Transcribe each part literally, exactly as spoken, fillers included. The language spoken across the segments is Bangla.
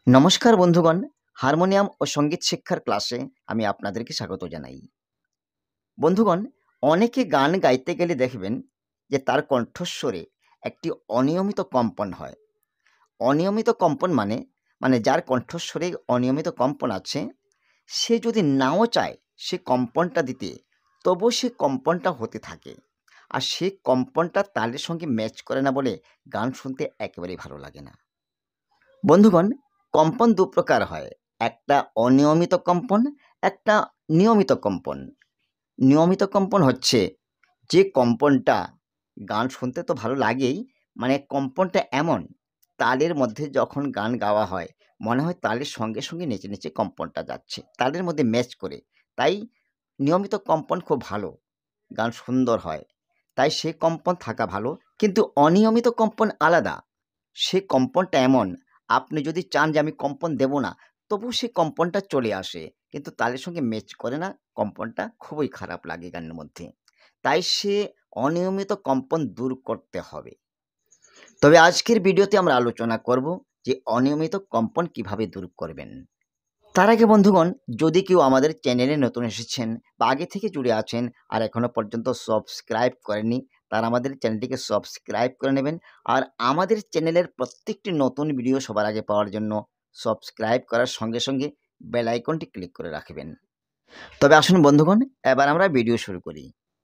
নমস্কার বন্ধুগণ, হারমোনিয়াম ও সঙ্গীত শিক্ষার ক্লাসে আমি আপনাদেরকে স্বাগত জানাই। বন্ধুগণ, অনেকে গান গাইতে গেলে দেখবেন যে তার কণ্ঠস্বরে একটি অনিয়মিত কম্পন হয়। অনিয়মিত কম্পন মানে, মানে যার কণ্ঠস্বরে অনিয়মিত কম্পন আছে, সে যদি নাও চায় সে কম্পনটা দিতে, তবুও সে কম্পনটা হতে থাকে। আর সেই কম্পনটা তালের সঙ্গে ম্যাচ করে না বলে গান শুনতে একেবারেই ভালো লাগে না। বন্ধুগণ, কম্পন দু প্রকার হয়। একটা অনিয়মিত কম্পন, একটা নিয়মিত কম্পন। নিয়মিত কম্পন হচ্ছে যে কম্পনটা গান শুনতে তো ভালো লাগেই, মানে কম্পনটা এমন, তালের মধ্যে যখন গান গাওয়া হয় মনে হয় তালের সঙ্গে সঙ্গে নেচে নেচে কম্পনটা যাচ্ছে, তালের মধ্যে ম্যাচ করে। তাই নিয়মিত কম্পন খুব ভালো, গান সুন্দর হয়, তাই সে কম্পন থাকা ভালো। কিন্তু অনিয়মিত কম্পন আলাদা। সে কম্পনটা এমন, আপনি যদি চান যে আমি কম্পন দেব না, তবু সে কম্পনটা চলে আসে, কিন্তু তালের সঙ্গে ম্যাচ করে না, কম্পনটা খুবই খারাপ লাগে গানের মধ্যে। তাই সে অনিয়মিত কম্পন দূর করতে হবে। তবে আজকের ভিডিওতে আমরা আলোচনা করব যে অনিয়মিত কম্পন কিভাবে দূর করবেন। তার আগে বন্ধুগণ, যদি কেউ আমাদের চ্যানেলে নতুন এসেছেন বা আগে থেকে জুড়ে আছেন আর এখনো পর্যন্ত সাবস্ক্রাইব করেননি, তারা আমাদের চ্যানেলটিকে সাবস্ক্রাইব করে নেবেন। আর আমাদের চ্যানেলের প্রত্যেকটি নতুন ভিডিও সবার আগে পাওয়ার জন্য সাবস্ক্রাইব করার সঙ্গে সঙ্গে বেল আইকনটি ক্লিক করে রাখবেন। তবে আসুন বন্ধুগণ, এবার আমরা ভিডিও শুরু করি।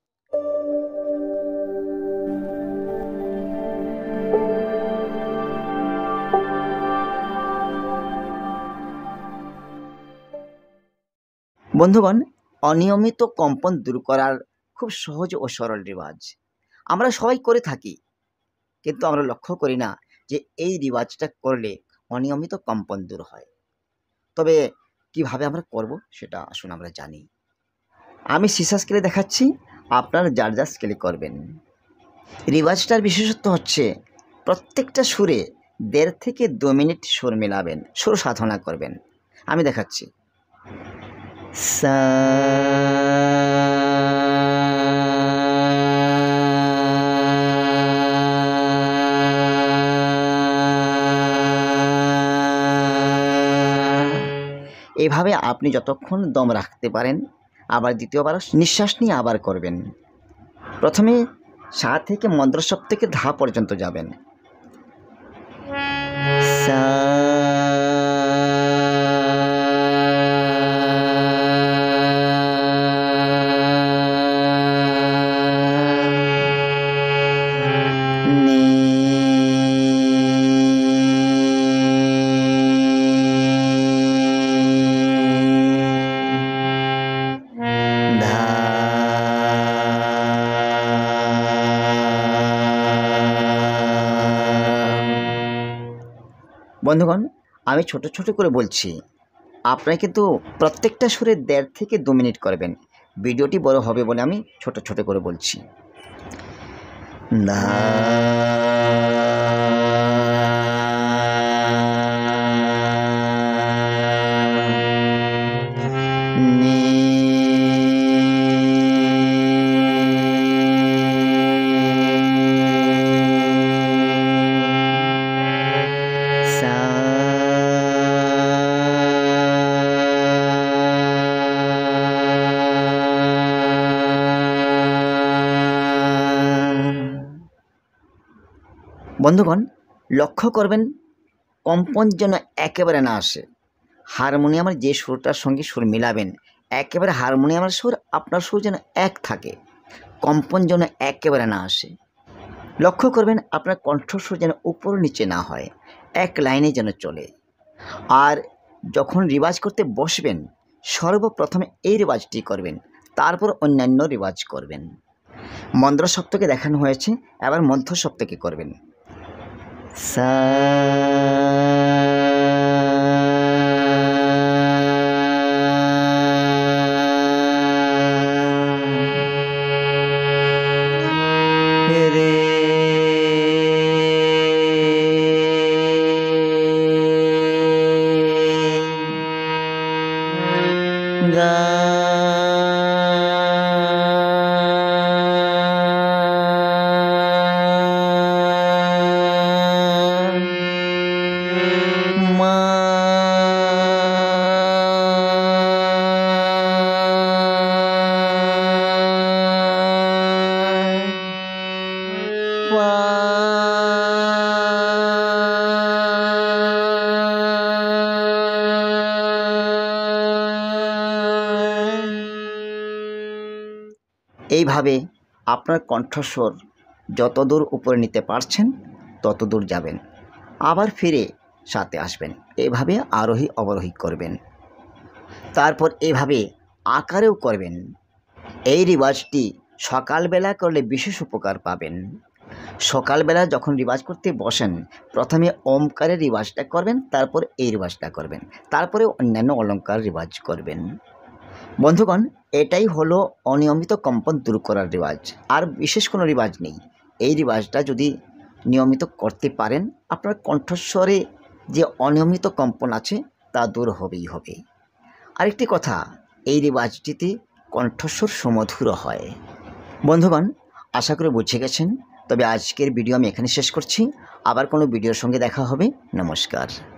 বন্ধুগণ, অনিয়মিত কম্পন দূর করার খুব সহজ ও সরল রেওয়াজ আমরা সবাই করে থাকি, কিন্তু আমরা লক্ষ্য করি না যে এই রেওয়াজটা করলে অনিয়মিত কম্পন দূর হয়। তবে কিভাবে আমরা করব সেটা আসুন আমরা জানি। আমি সিসা স্কেলে দেখাচ্ছি, আপনারা যার যার স্কেলে করবেন। রেওয়াজটার বিশেষত্ব হচ্ছে প্রত্যেকটা সুরে দেড় থেকে দু মিনিট সুর মেলাবেন, সুর সাধনা করবেন। আমি দেখাচ্ছি। সা এভাবে আপনি যতক্ষণ দম রাখতে পারেন, আবার দ্বিতীয়বার নিঃশ্বাস নিয়ে আবার করবেন। প্রথমে সা থেকে মন্দ্র সপ্তকে ধা পর্যন্ত যাবেন। সা নি ধা বন্ধুগণ, আমি ছোট ছোট করে বলছি, আপনারা কিন্তু প্রত্যেকটা সুরে দেড় থেকে দু মিনিট করবেন। ভিডিওটি বড় হবে বলে আমি ছোট ছোট করে বলছি। ধা নি সা বন্ধুগণ, লক্ষ্য করবেন কম্পন যেন একেবারে না আসে। হারমোনিয়ামের যে সুরটার সঙ্গে সুর মিলাবেন, একেবারে হারমোনিয়ামের সুর আপনার সুর যেন এক থাকে, কম্পন যেন একেবারে না আসে। লক্ষ্য করবেন আপনার কণ্ঠস্বর যেন উপর নিচে না হয়, এক লাইনে যেন চলে। আর যখন রেওয়াজ করতে বসবেন, সর্বপ্রথমে এই রেওয়াজটি করবেন, তারপর অন্যান্য রেওয়াজ করবেন। মন্দ্র সপ্তকে দেখানো হয়েছে, এবার মধ্য সপ্তকে করবেন। সা রে গা মা এইভাবে আপনার কণ্ঠস্বর যত দূর উপরে নিতে পারছেন তত দূর যাবেন, আবার ফিরে সাথে আসবেন। এভাবে আরোহী অবরোহী করবেন। তারপর এভাবে আকারেও করবেন। এই রিওয়াজটি সকালবেলা করলে বিশেষ উপকার পাবেন। সকালবেলা যখন রিওয়াজ করতে বসেন প্রথমে ওমকারের রিওয়াজটা করবেন, তারপর এই রিওয়াজটা করবেন, তারপরে অন্যান্য অলঙ্কার রিওয়াজ করবেন। বন্ধুগণ, এটাই হলো অনিয়মিত কম্পন দূর করার রিওয়াজ, আর বিশেষ কোনো রিওয়াজ নেই। এই রিওয়াজটা যদি নিয়মিত করতে পারেন আপনার কণ্ঠস্বরে যে অনিয়মিত কম্পন আছে তা দূর হবেই হবে। আরেকটি কথা, এই রিওয়াজটিতে কণ্ঠস্বর সুমধুর হয়। বন্ধুগণ, আশা করে বুঝে গেছেন। তবে আজকের ভিডিও আমি এখানে শেষ করছি। আবার কোনো ভিডিওর সঙ্গে দেখা হবে। নমস্কার।